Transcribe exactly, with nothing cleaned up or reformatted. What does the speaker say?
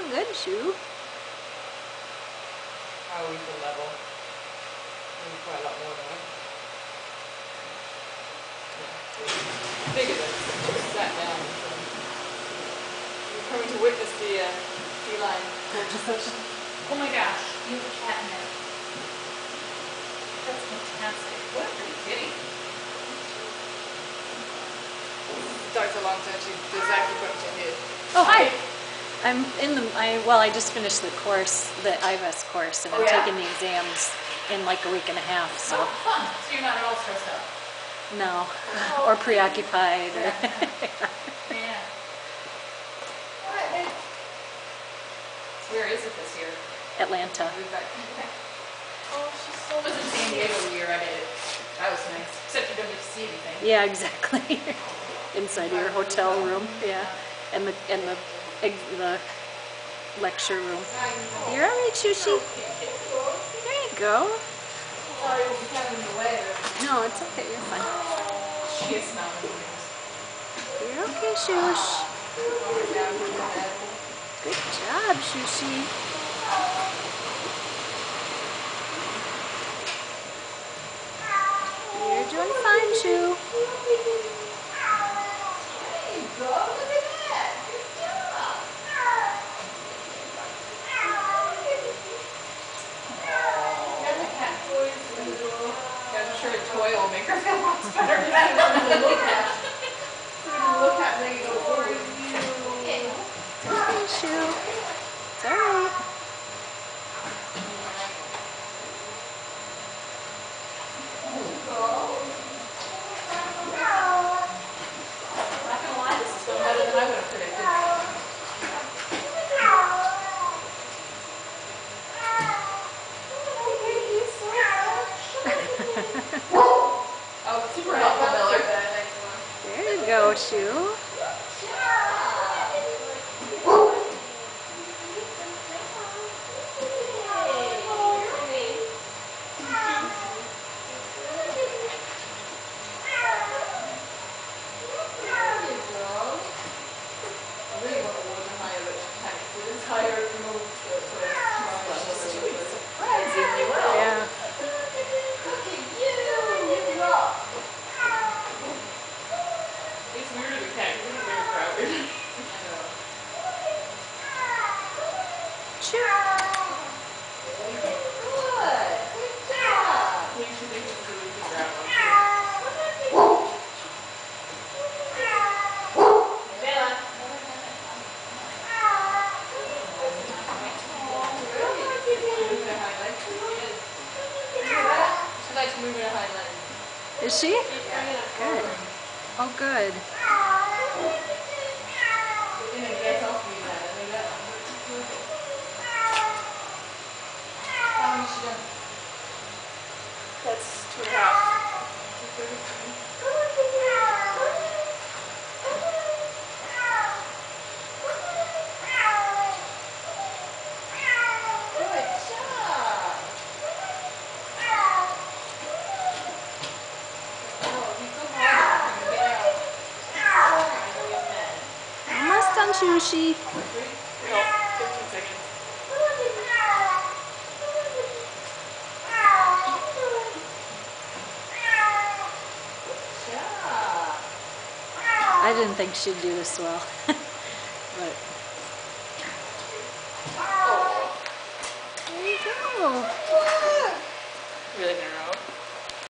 good, Chou. How equal level. Maybe quite a lot more than it. Yeah. Bigger than just sat down. You're coming to witness the uh, feline coexistence. Oh my gosh, you have a cat in there. That's fantastic. What a pretty kitty. Doctor Longton, she does acupuncture here. Oh, hi. I'm in the, I, well, I just finished the course, the I V S course, and Oh, I'm yeah? taking the exams in like a week and a half, so. Oh, fun. So you're not at all stressed out? No. Or preoccupied. Or Yeah. What? Where is it this year? Atlanta. We've got, okay. Oh, she's so. It was in San Diego the year I did it. That was nice. Except you don't get to see anything. Yeah, exactly. Inside your hotel room, yeah. And the, and the, the lecture room. You're all right, Chouchi. There you go. Sorry, we're kind of in the way. No, it's okay. You're fine. She is not in the news. You're okay, Chouch. Good job, Chouchi. You're doing fine, Chou. There you go. Look at that. Good job. And the cat toys. I'm sure a toy will make her feel lots better. That's something to look at. Something to look at when you go forward. Okay, Chou. It's all right. Not gonna lie, this is going better than I would have predicted. Oh, super helpful, Miller. There you go, Chou. Yeah. It's weird as a cat. It's very crowded. Chou. Is she? Good. Oh, good. That's two and a half. Almost done, Chouchi. No, fifteen seconds. I didn't think she'd do this well. But there you go. Really nice.